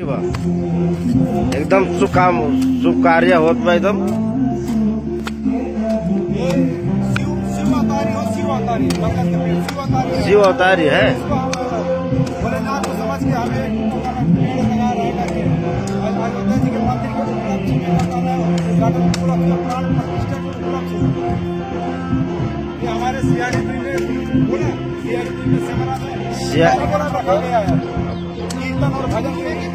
एकदम शुभ कार्य होत बा एकदम। शिव अवतारी है। भोलेनाथ को समझ के हमें लगा रहे हैं। अयोध्या जी के मंदिर के प्राण प्रतिष्ठा के उपलक्ष्य ये हमारे सीआरपी में बोला, सीआरपी में सेमरा में रखा गया है। कीर्तन और भजन